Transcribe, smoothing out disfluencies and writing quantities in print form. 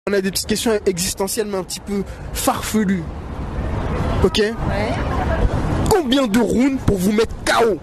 On a des petites questions existentielles mais un petit peu farfelues. Ok? Ouais. Combien de rounds pour vous mettre KO?